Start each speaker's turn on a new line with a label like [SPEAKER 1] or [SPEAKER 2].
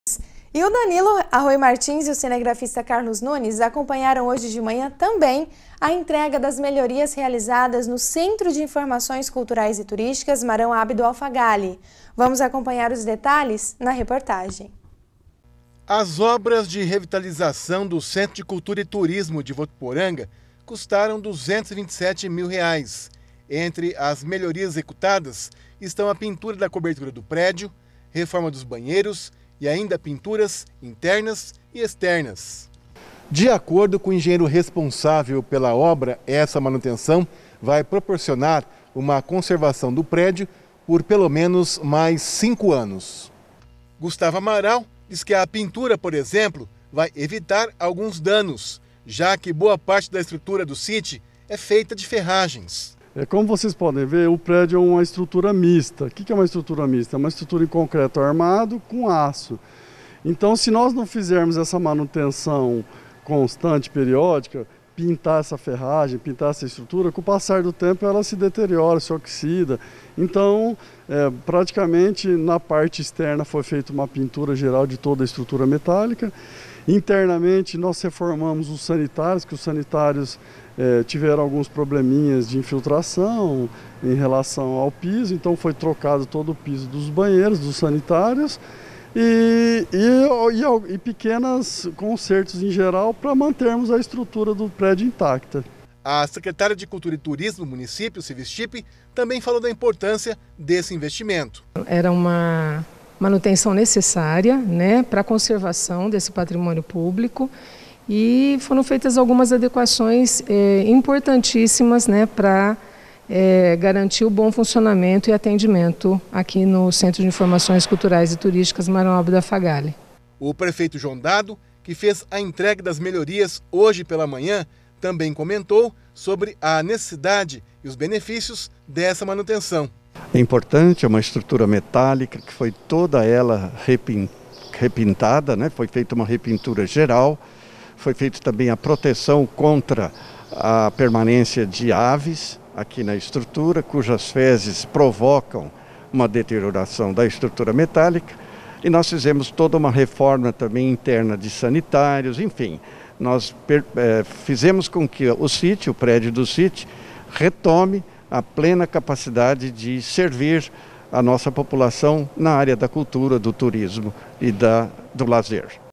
[SPEAKER 1] E o Danilo Arroio Martins e o cinegrafista Carlos Nunes acompanharam hoje de manhã também a entrega das melhorias realizadas no Centro de Informações Culturais e Turísticas Marão Abdo Alfagalli. Vamos acompanhar os detalhes na reportagem.
[SPEAKER 2] As obras de revitalização do Centro de Cultura e Turismo de Votuporanga custaram R$ 227 mil. Entre as melhorias executadas estão a pintura da cobertura do prédio, reforma dos banheiros e ainda pinturas internas e externas. De acordo com o engenheiro responsável pela obra, essa manutenção vai proporcionar uma conservação do prédio por pelo menos mais 5 anos. Gustavo Amaral diz que a pintura, por exemplo, vai evitar alguns danos, já que boa parte da estrutura do sítio é feita de ferragens.
[SPEAKER 3] Como vocês podem ver, o prédio é uma estrutura mista. O que é uma estrutura mista? É uma estrutura em concreto armado com aço. Então, se nós não fizermos essa manutenção constante, periódica, pintar essa ferragem, pintar essa estrutura, com o passar do tempo ela se deteriora, se oxida. Então, praticamente na parte externa foi feita uma pintura geral de toda a estrutura metálica. Internamente nós reformamos os sanitários, que os sanitários tiveram alguns probleminhas de infiltração em relação ao piso, então foi trocado todo o piso dos banheiros, dos sanitários e pequenos consertos em geral para mantermos a estrutura do prédio intacta.
[SPEAKER 2] A secretária de Cultura e Turismo do município, Civistipe, também falou da importância desse investimento.
[SPEAKER 4] Era uma manutenção necessária, para a conservação desse patrimônio público e foram feitas algumas adequações importantíssimas para garantir o bom funcionamento e atendimento aqui no Centro de Informações Culturais e Turísticas Marão Abdo Alfagalli.
[SPEAKER 2] O prefeito João Dado, que fez a entrega das melhorias hoje pela manhã, também comentou sobre a necessidade e os benefícios dessa manutenção.
[SPEAKER 5] É importante, é uma estrutura metálica que foi toda ela repintada, foi feita uma repintura geral, foi feita também a proteção contra a permanência de aves aqui na estrutura, cujas fezes provocam uma deterioração da estrutura metálica, e nós fizemos toda uma reforma também interna de sanitários, enfim, nós fizemos com que o prédio do sítio, retome a plena capacidade de servir a nossa população na área da cultura, do turismo e do lazer.